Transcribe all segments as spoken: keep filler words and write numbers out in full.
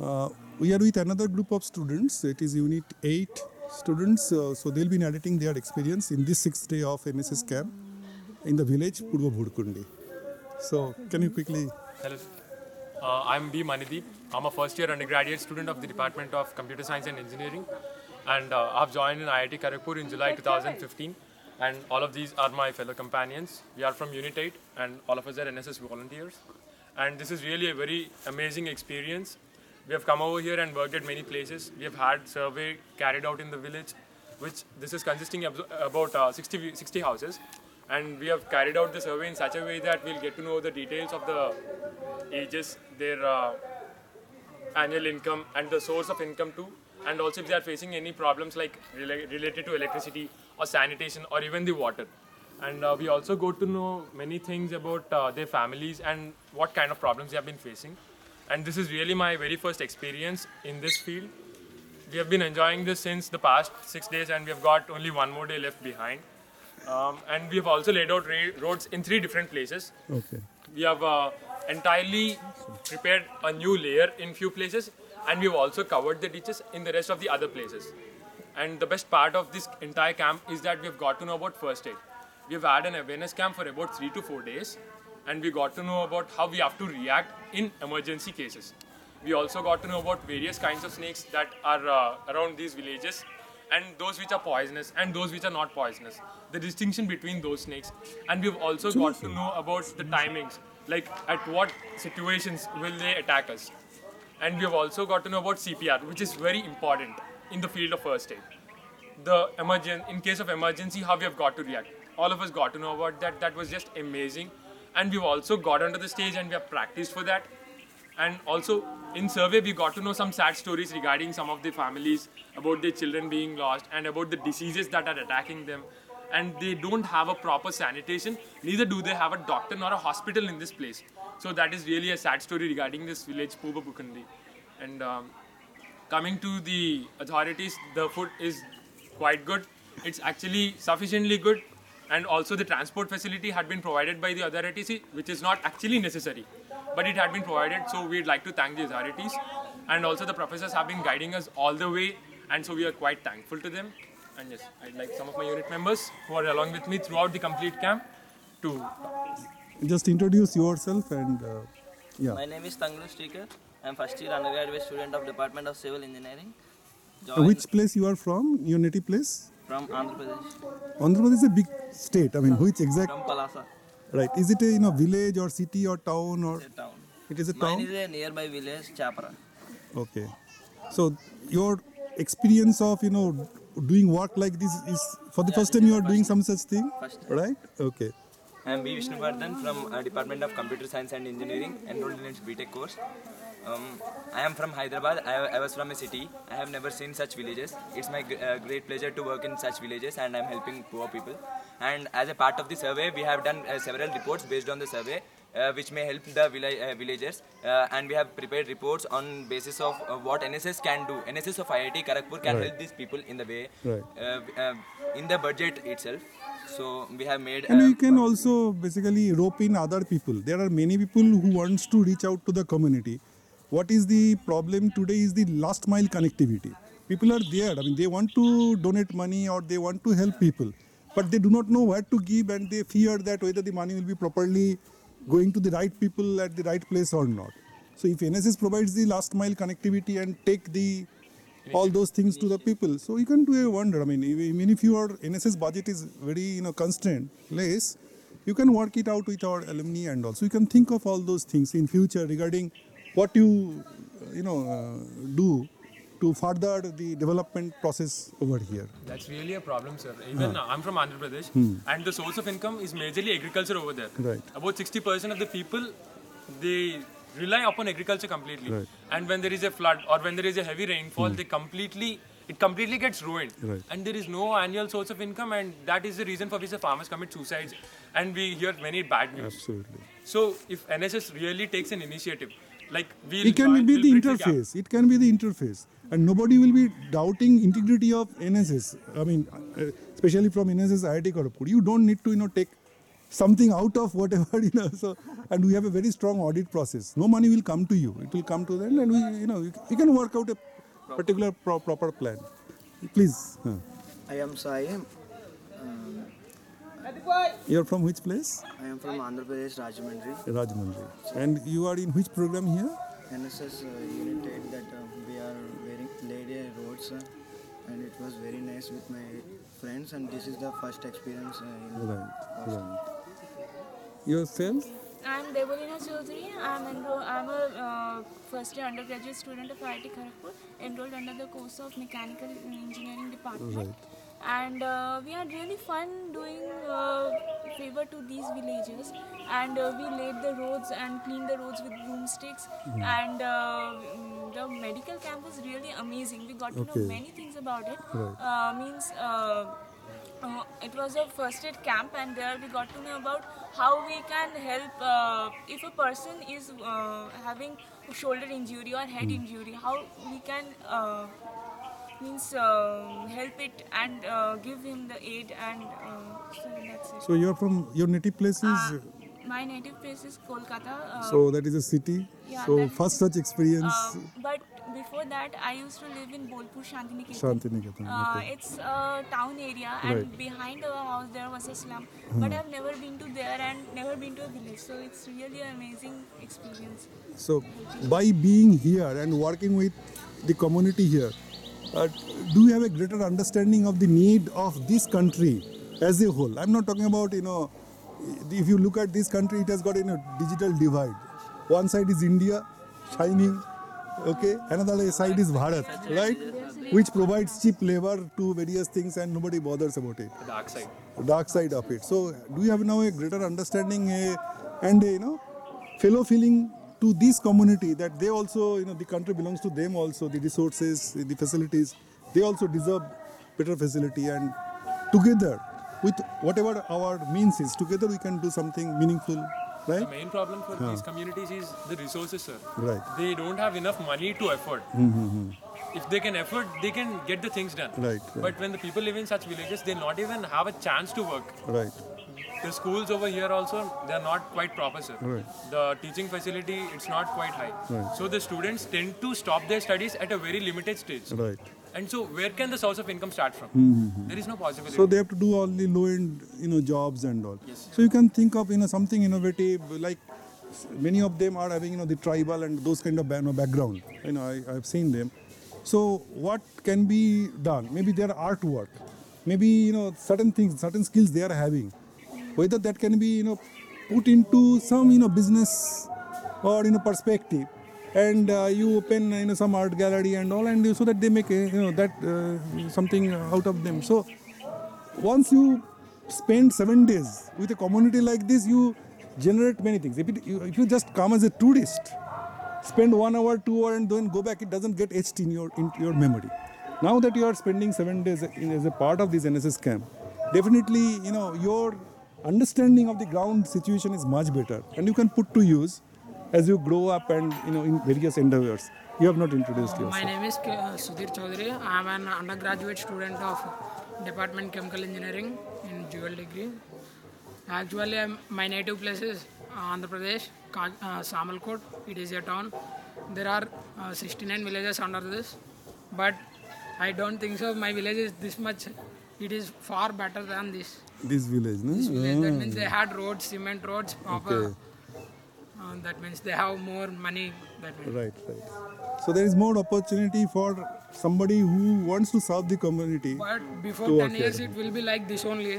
Uh, we are with another group of students. It is Unit eight students. Uh, so they'll be narrating their experience in this sixth day of N S S camp in the village Purva Bhudkundi. So can you quickly... Hello. Uh, I'm B. Manideep. I'm a first year undergraduate student of the Department of Computer Science and Engineering. And uh, I've joined in I I T Kharagpur in July two thousand fifteen. And all of these are my fellow companions. We are from Unit eight and all of us are N S S volunteers. And this is really a very amazing experience. We have come over here and worked at many places. We have had survey carried out in the village, which this is consisting of about uh, sixty, sixty houses. And we have carried out the survey in such a way that we'll get to know the details of the ages, their uh, annual income and the source of income too. And also if they are facing any problems like rela related to electricity or sanitation or even the water. And uh, we also got to know many things about uh, their families and what kind of problems they have been facing. And this is really my very first experience in this field. We have been enjoying this since the past six days and we have got only one more day left behind. Um, and we have also laid out roads in three different places. Okay. We have uh, entirely prepared a new layer in few places and we've also covered the ditches in the rest of the other places. And the best part of this entire camp is that we've got to know about first aid. We've had an awareness camp for about three to four days and we got to know about how we have to react in emergency cases. We also got to know about various kinds of snakes that are uh, around these villages and those which are poisonous and those which are not poisonous. The distinction between those snakes. And we've also got to know about the timings, like at what situations will they attack us. And we have also got to know about C P R, which is very important in the field of first aid. The emergen in case of emergency, how we have got to react. All of us got to know about that. That was just amazing. And we've also got onto the stage and we have practiced for that. And also in survey, we got to know some sad stories regarding some of the families, about their children being lost and about the diseases that are attacking them. And they don't have a proper sanitation, neither do they have a doctor nor a hospital in this place. So that is really a sad story regarding this village, Purva Bhudkundi. And um, coming to the authorities, the food is quite good. It's actually sufficiently good. And also the transport facility had been provided by the authorities, which is not actually necessary, but it had been provided. So we'd like to thank the authorities. And also the professors have been guiding us all the way. And so we are quite thankful to them. And yes, I'd like some of my unit members who are along with me throughout the complete camp to just introduce yourself and uh, yeah. My name is Tangru Stikar. I am first year undergraduate student of Department of Civil Engineering. Uh, which place you are from? Your native place? From Andhra Pradesh. Andhra Pradesh is a big state. I mean, which exact? From Palasa. Right. Is it a you know village or city or town or? It's a town. It is a Mine town. is a nearby village, Chapra. Okay. So your experience of you know doing work like this is for the Yeah, first this time is you are the doing first some such thing, First. right? Okay. I am B. Vishnuvardhan from uh, Department of Computer Science and Engineering, enrolled in its B Tech course. Um, I am from Hyderabad. I, I was from a city. I have never seen such villages. It's my uh, great pleasure to work in such villages and I am helping poor people. And as a part of the survey, we have done uh, several reports based on the survey, uh, which may help the village, uh, villagers. Uh, and we have prepared reports on basis of uh, what N S S can do. N S S of I I T Kharagpur can Right. help these people in the way, Right. uh, uh, in the budget itself. So we have made. And uh, you can also basically rope in other people. There are many people who wants to reach out to the community. What is the problem today is the last mile connectivity. People are there. I mean, they want to donate money or they want to help people, but they do not know where to give and they fear that whether the money will be properly going to the right people at the right place or not. So if N S S provides the last mile connectivity and take the all those things to the people, so you can do a wonder. I mean, even if your N S S budget is very you know constrained, less, you can work it out with our alumni and also you can think of all those things in future regarding what you you know uh, do to further the development process over here. That's really a problem, sir. Even uh, I'm from Andhra Pradesh, and the source of income is majorly agriculture over there. Right. About sixty percent of the people, they rely upon agriculture completely. Right. And when there is a flood or when there is a heavy rainfall, they completely, it completely gets ruined. Right. And there is no annual source of income, and that is the reason for which the farmers commit suicides. And we hear many bad news. Absolutely. So if N S S really takes an initiative, like we'll It can join- be we'll the bridge gap. interface. It can be the interface. And nobody will be doubting integrity of N S S. I mean, uh, especially from N S S I I T Kharagpur. You don't need to, you know, take something out of whatever, you know. So, and we have a very strong audit process. No money will come to you. It will come to them, and we, you know, you can work out a particular pro- proper plan. Please. Huh. I am Sai. Um, You're from which place? I am from Andhra Pradesh, Rajahmundry. Rajahmundry. And you are in which program here? N S S uh, unit eight that uh, we are wearing laid a roads uh, and it was very nice with my friends and this is the first experience uh, in Right. Right. Yourself? I'm Debolina Chaudhary. I'm, enro- I'm a uh, first year undergraduate student of I I T Kharagpur, enrolled under the course of Mechanical Engineering Department. Right. And uh, we had really fun doing uh, favor to these villagers. And uh, we laid the roads and cleaned the roads with broomsticks. Mm-hmm. And uh, mm, the medical camp was really amazing. We got to Okay. know many things about it. Right. Uh, means. Uh, Uh, it was a first aid camp and there we got to know about how we can help uh, if a person is uh, having shoulder injury or head injury, how we can uh, means uh, help it and uh, give him the aid and uh, so that's it. So you're from, your native place is, Uh, my native place is Kolkata. Uh, so that is a city. yeah, So that- first such experience, uh, but before that I used to live in Bolpur, Shantiniketan. Shantiniketan. Uh, Okay. it's a town area and Right. behind our house there was a slum. But I've never been to there and never been to a village. So it's really an amazing experience. So by being here and working with the community here, uh, do you have a greater understanding of the need of this country as a whole? I'm not talking about, you know, if you look at this country, it has got, you know, digital divide. One side is India, shining, okay, another side is Bharat, right, which provides cheap labor to various things and nobody bothers about it. The dark side. Dark side of it. So do you have now a greater understanding uh, and a, you know, fellow feeling to this community that they also, you know, the country belongs to them also, the resources, the facilities, they also deserve better facility, and together with whatever our means is, together we can do something meaningful, The right? main problem for these communities is the resources, sir. Right. They don't have enough money to afford. If they can afford, they can get the things done. Right, right. But when the people live in such villages, they not even have a chance to work. Right. The schools over here also, they are not quite proper, sir. Right. The teaching facility, it's not quite high. Right. So the students tend to stop their studies at a very limited stage. Right. And so where can the source of income start from? There is no possibility. So they have to do all the low-end, you know, jobs and all. So you can think of, you know, something innovative, like many of them are having, you know, the tribal and those kind of ba- you know, background. You know, I, I've seen them. So what can be done? Maybe their artwork, maybe, you know, certain things, certain skills they are having. Whether that can be, you know, put into some, you know, business or, you know, perspective. And uh, you open, you know, some art gallery and all, and so that they make, uh, you know, that uh, something out of them. So once you spend seven days with a community like this, you generate many things. If, it, you, if you just come as a tourist, spend one hour, two hour, and then go back, it doesn't get etched in your in your memory. Now that you are spending seven days in, as a part of this N S S camp, definitely, you know, your understanding of the ground situation is much better, and you can put to use as you grow up and, you know, in various endeavors. You have not introduced yourself. My name is K- uh, Sudhir Chaudhary. I am an undergraduate student of Department Chemical Engineering in dual degree. Actually, I'm, my native place is Andhra Pradesh, Ka- uh, Samalkot. It is a town. There are uh, sixty-nine villages under this, but I don't think so. My village is this much. It is far better than this. This village, no? This village. That Ah, means they had roads, cement roads, proper. Okay. Uh, that means they have more money. That means. Right, right. So there is more opportunity for somebody who wants to serve the community. But before To ten work years, here. it will be like this only.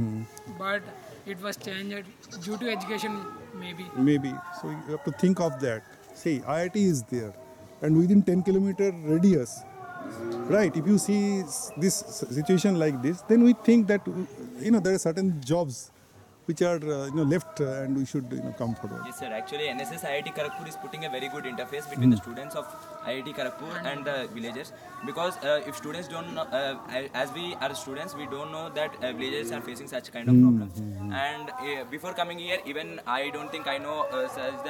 But it was changed due to education, maybe. Maybe. So you have to think of that. See, I I T is there, and within ten kilometer radius, right? If you see s- this s- situation like this, then we think that, you know, there are certain jobs which are, uh, you know, left, uh, and we should, you know, come forward. Yes, sir. Actually, N S S I I T Kharagpur is putting a very good interface between the students of I I T Kharagpur and the villagers. Because uh, if students don't know, uh, I- as we are students, we don't know that uh, villagers are facing such kind of problems. And uh, before coming here, even I don't think I know uh, such that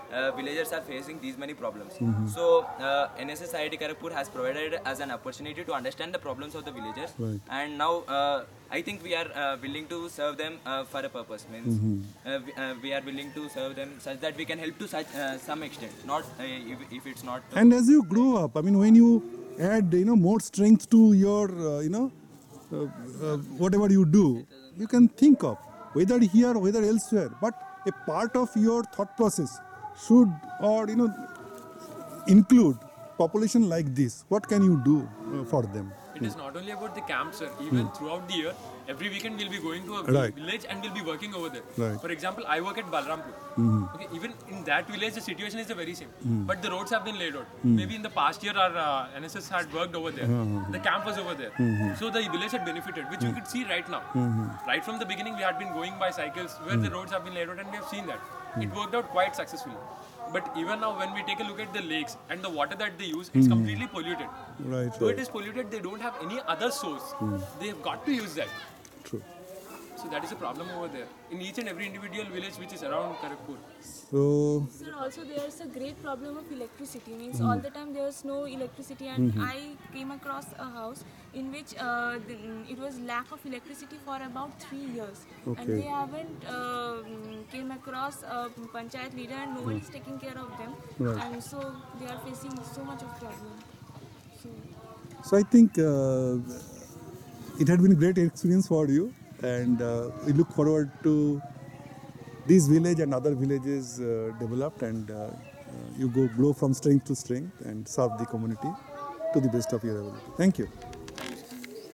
uh, villagers are facing these many problems. So uh, N S S I I T Kharagpur has provided as an opportunity to understand the problems of the villagers, Right. and now uh, I think we are uh, willing to serve them uh, for a purpose. Means uh, we, uh, we are willing to serve them such that we can help to such uh, some extent. Not uh, if, if it's not. And as you grow up, I mean, when you add, you know, more strength to your, uh, you know, uh, uh, whatever you do, you can think of whether here or whether elsewhere. But a part of your thought process should, or you know, include population like this. What can you do uh, for them? It is not only about the camp, sir. Even throughout the year, every weekend we'll be going to a Right. village and we'll be working over there. Right. For example, I work at Balrampur. Okay, even in that village, the situation is the very same. But the roads have been laid out. Maybe in the past year, our uh, N S S had worked over there. The camp was over there. So the village had benefited, which we could see right now. Right from the beginning, we had been going by cycles where the roads have been laid out, and we have seen that. It worked out quite successfully. But even now, when we take a look at the lakes and the water that they use, it's completely polluted. Right, Though it right. is polluted, they don't have any other source. They have got to use that. True. So that is a problem over there. In each and every individual village which is around Kharagpur. So, Sir, also there's a great problem of electricity. Means all the time there's no electricity, and I came across a house in which uh, the, it was lack of electricity for about three years, and Okay. they haven't uh, came across a panchayat leader, and nobody is taking care of them, Right. and so they are facing so much of problem. So so I think uh, it had been a great experience for you, and uh, we look forward to this village and other villages uh, developed, and uh, uh, you go grow from strength to strength and serve the community to the best of your ability. Thank you.